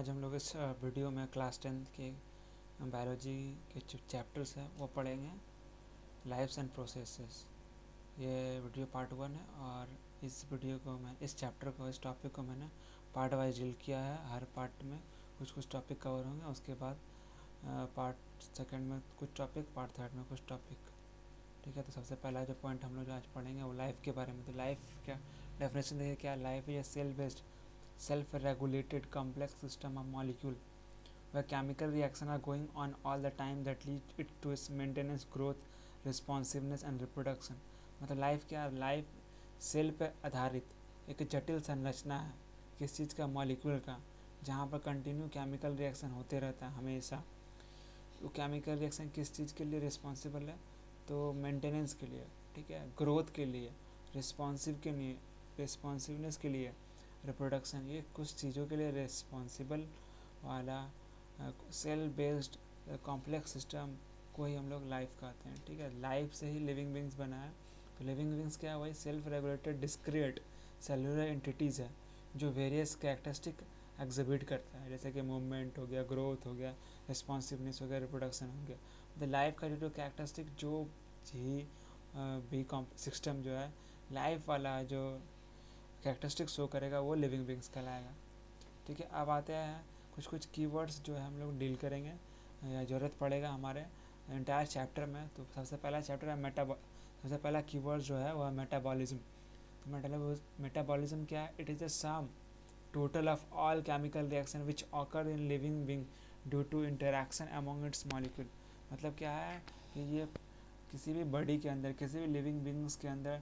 आज हम लोग इस वीडियो में क्लास 10 के बायोलॉजी के जो चैप्टर्स हैं वो पढ़ेंगे, लाइफ्स एंड प्रोसेसेस। ये वीडियो पार्ट 1 है और इस वीडियो को मैं इस टॉपिक को मैंने पार्ट वाइज डील किया है। हर पार्ट में कुछ टॉपिक कवर होंगे, उसके बाद पार्ट सेकंड में कुछ टॉपिक, पार्ट थर्ड में कुछ टॉपिक। ठीक है, तो सबसे पहला जो पॉइंट हम लोग आज पढ़ेंगे वो लाइफ के बारे में। तो लाइफ क्या डेफिनेशन देखिए, क्या life is a cell based self-regulated complex system of molecule where chemical reaction are going on all the time that lead it to its maintenance, growth, responsiveness and reproduction। मतलब life क्या, life cell पर आधारित एक जटिल संरचना है किस चीज़ का, मॉलिक्यूल का, जहाँ पर कंटिन्यू केमिकल रिएक्शन होते रहता है हमेशा। वो केमिकल रिएक्शन किस चीज़ के लिए रिस्पॉन्सिबल है, तो मेंटेनेंस के लिए, ठीक है, ग्रोथ के लिए, रिस्पॉन्सिवनेस के लिए, रिप्रोडक्शन, ये कुछ चीज़ों के लिए रिस्पॉन्सिबल वाला सेल बेस्ड कॉम्प्लेक्स सिस्टम को ही हम लोग लाइफ कहते हैं। ठीक है, लाइफ से ही लिविंग बींग्स बना है। तो लिविंग बींग्स क्या है, वही self regulated discrete cellular entities है जो वेरियस कैरेक्टरिस्टिक एग्जिबिट करता है, जैसे कि मूवमेंट हो गया, ग्रोथ हो गया, रिस्पॉन्सिवनेस हो गया, रिप्रोडक्शन हो गया। द लाइफ का जो कैरेक्टरिस्टिक जो भी सिस्टम जो है लाइफ वाला जो कैरेक्टरिस्टिक शो करेगा वो लिविंग बींग्स कहलाएगा। ठीक है, अब आते हैं कुछ कीवर्ड्स जो है हम लोग डील करेंगे या ज़रूरत पड़ेगा हमारे इंटायर चैप्टर में। तो सबसे पहला चैप्टर है सबसे पहला कीवर्ड जो है वह है मेटाबॉलिज्म। तो मेटाबॉलिज्म क्या है, it is the sum total of all chemical reaction which occur in living being due to interaction among its molecule. मतलब क्या है कि ये किसी भी बॉडी के अंदर, किसी भी लिविंग बींग्स के अंदर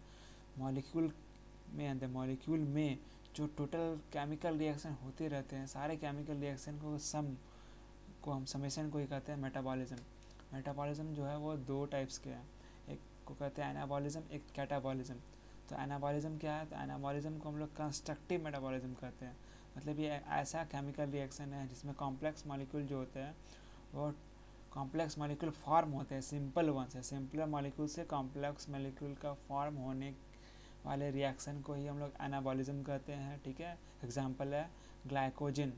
मॉलिक्यूल में जो टोटल केमिकल रिएक्शन होते रहते हैं, सारे केमिकल रिएक्शन को हम समेशन को ही कहते हैं मेटाबॉलिज्म। मेटाबॉलिज्म जो है वो दो टाइप्स के हैं, एक को कहते हैं एनाबॉलिज्म, एक कैटाबॉलिज्म। तो एनाबॉलिज्म क्या है, तो एनाबॉलिज्म को हम लोग कंस्ट्रक्टिव मेटाबॉलिज्म कहते हैं। मतलब ये ऐसा केमिकल रिएक्शन है जिसमें कॉम्प्लेक्स मॉलिक्यूल जो होते हैं वो कॉम्प्लेक्स मॉलिक्यूल फॉर्म होते हैं सिंपल वन से, सिंपलर मॉलिक्यूल से कॉम्प्लेक्स मॉलिक्यूल का फॉर्म होने वाले रिएक्शन को ही हम लोग एनाबॉलिज्म कहते हैं। ठीक है, एग्जांपल है ग्लाइकोजन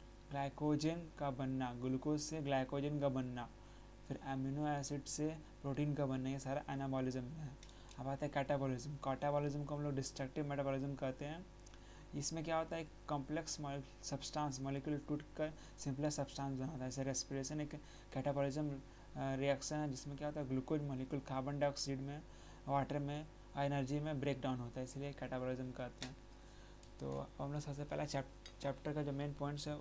का बनना, ग्लूकोज से ग्लाइकोजन का बनना, फिर अमीनो एसिड से प्रोटीन का बनना, ये सारा एनाबॉलिज्म है। अब आता है कैटाबॉलिज्म को हम लोग डिस्ट्रक्टिव मेटाबॉलिज्म कहते हैं। इसमें क्या होता है, एक कॉम्प्लेक्स सब्सटेंस मॉलिक्यूल टूट कर सिंपलर सब्सटेंस बनाता है। जैसे रेस्पिरेशन एक कैटाबॉलिज्म रिएक्शन है जिसमें क्या होता है, ग्लूकोज मॉलिक्यूल कार्बन डाइऑक्साइड में, वाटर में, एनर्जी में ब्रेक डाउन होता है, इसलिए कैटाबॉलिज्म कहते हैं। तो हम लोग सबसे पहला चैप्टर का जो मेन पॉइंट्स है,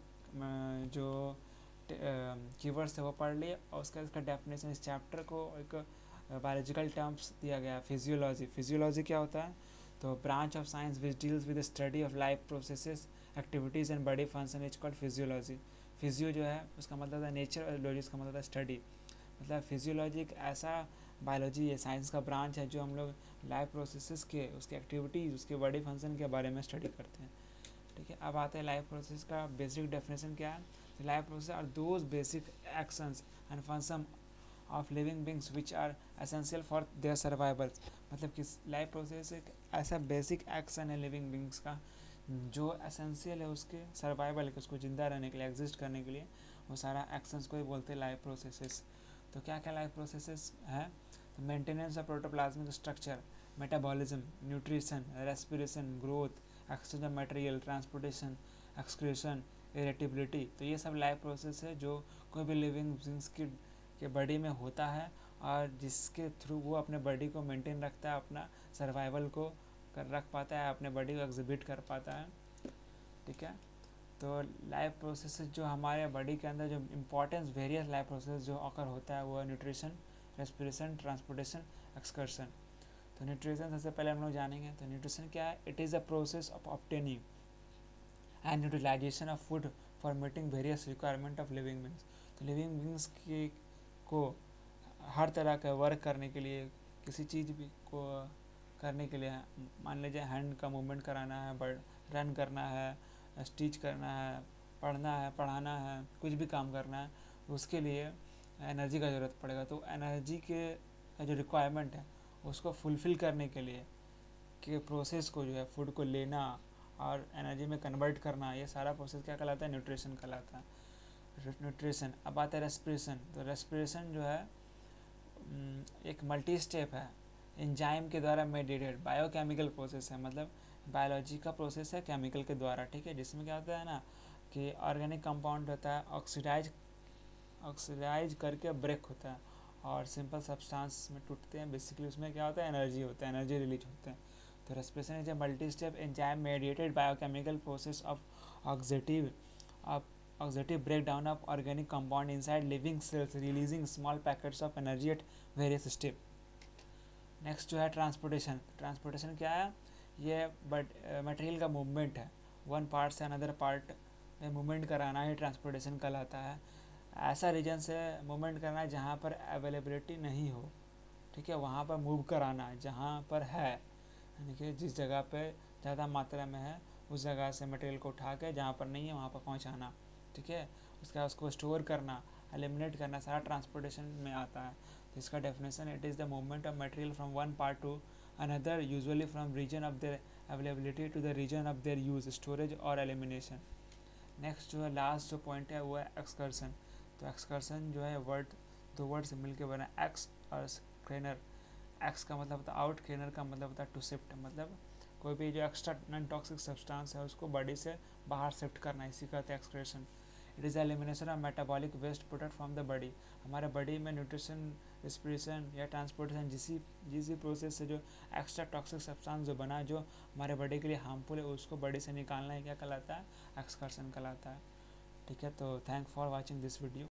जो कीवर्ड्स है वो पढ़ लिए, और इसका डेफिनेशन, इस चैप्टर को एक बायोलॉजिकल टर्म्स दिया गया। फिजियोलॉजी क्या होता है, तो branch of science which deals with the study of life processes, activities and body function is called physiology. Physio जो है उसका मतलब है नेचर, और लॉजी का मतलब है स्टडी। मतलब फिजियोलॉजी एक ऐसा बायोलॉजी है, साइंस का ब्रांच है जो हम लोग लाइफ प्रोसेसेस के, उसके एक्टिविटीज़, उसके बॉडी फंक्शन के बारे में स्टडी करते हैं। ठीक है, अब आते हैं लाइफ प्रोसेस का बेसिक डेफिनेशन क्या है। तो life process are those basic actions and function of living beings which are essential for their survival. मतलब कि लाइफ प्रोसेस एक ऐसा बेसिक एक्शन है लिविंग बींग्स का जो एसेंशियल है उसके सर्वाइवल के, उसको जिंदा रहने के लिए, एग्जिस्ट करने के लिए, वो सारा एक्शंस को ही बोलते हैं लाइफ प्रोसेसेस। तो क्या क्या लाइफ प्रोसेसेस है, तो maintenance of protoplasmic structure, metabolism, nutrition, respiration, growth, exchange of material, transportation, excretion, irritability. तो ये सब लाइफ प्रोसेस है जो कोई भी लिविंग बींग्स के बॉडी में होता है और जिसके थ्रू वो अपने बॉडी को मेंटेन रखता है, अपना सर्वाइवल को रख पाता है, अपने बॉडी को एग्जिबिट कर पाता है। ठीक है, तो लाइफ प्रोसेस जो हमारे बॉडी के अंदर जो इम्पोर्टेंस वेरियस लाइफ प्रोसेस जो ऑकर होता है वो है न्यूट्रिशन, रेस्पिरेशन, ट्रांसपोर्टेशन, एक्सकर्शन। तो न्यूट्रिशन सबसे पहले हम लोग जानेंगे। तो न्यूट्रिशन क्या है, it is a process of obtaining and utilization of food for meeting various requirement of living beings. तो लिविंग बींग्स को हर तरह का वर्क करने के लिए, किसी चीज़ भी को करने के लिए, मान लीजिए हैंड का मूवमेंट कराना है, रन करना है, स्टिच करना है, पढ़ना है, पढ़ाना है, कुछ भी काम करना है, उसके लिए एनर्जी का ज़रूरत पड़ेगा। तो एनर्जी के का जो रिक्वायरमेंट है उसको फुलफ़िल करने के लिए, कि प्रोसेस को जो है फूड को लेना और एनर्जी में कन्वर्ट करना, ये सारा प्रोसेस क्या कहलाता है? न्यूट्रिशन कहलाता है। न्यूट्रिशन। अब आता है रेस्पिरेशन। तो रेस्पिरेशन जो है एक मल्टी स्टेप है, एंजाइम के द्वारा मेडिएटेड बायोकेमिकल प्रोसेस है, मतलब बायोलॉजी का प्रोसेस है केमिकल के द्वारा, ठीक है। जिसमें क्या होता है ना कि ऑर्गेनिक कंपाउंड होता है ऑक्सीडाइज करके ब्रेक होता है और सिंपल सब्सटेंस में टूटते हैं। बेसिकली उसमें क्या होता है? एनर्जी होता है, एनर्जी रिलीज होते हैं। तो respiration is a multi step enzyme mediated biochemical process of oxidative breakdown of organic compound inside living cells, releasing small packets of energy at various step. Next जो है ट्रांसपोर्टेशन। ट्रांसपोर्टेशन क्या है? ये material का movement है, one part से another part में movement कराना ही ट्रांसपोर्टेशन कहलाता है। ऐसा रीजन से मूवमेंट करना है जहाँ पर अवेलेबिलिटी नहीं हो, ठीक है, वहाँ पर मूव कराना, जहाँ पर है, यानी कि जिस जगह पे ज़्यादा मात्रा में है उस जगह से मटेरियल को उठा के जहाँ पर नहीं है वहाँ पर पहुँचाना, ठीक है। उसके बाद उसको स्टोर करना, एलिमिनेट करना, सारा ट्रांसपोर्टेशन में आता है। तो इसका definition, it is the movement of material from one part to another, usually from region of their availability to the region of their use, storage और एलिमिनेशन। नेक्स्ट जो है लास्ट जो पॉइंट है वो है एक्सकर्सन। तो एक्सकर्सन जो है दो वर्ड से मिलकर बना, एक्स और क्रेनर। एक्स का मतलब होता है आउट, क्रेनर का मतलब होता है टू शिफ्ट, मतलब कोई भी जो एक्स्ट्रा नॉन टॉक्सिक सब्सटेंस है उसको बॉडी से बाहर शिफ्ट करना, इसी कहते हैं excretion. It is elimination of metabolic waste product from the body. हमारे बॉडी में न्यूट्रिशन, रेस्पिरेशन या ट्रांसपोर्टेशन जिस प्रोसेस से जो एक्स्ट्रा टॉक्सिक सब्सटेंस जो बना जो हमारे बॉडी के लिए हार्मफुल है उसको बॉडी से निकालना ही क्या कहलाता है? एक्सकर्सन कहलाता है, ठीक है। तो thank for watching this video.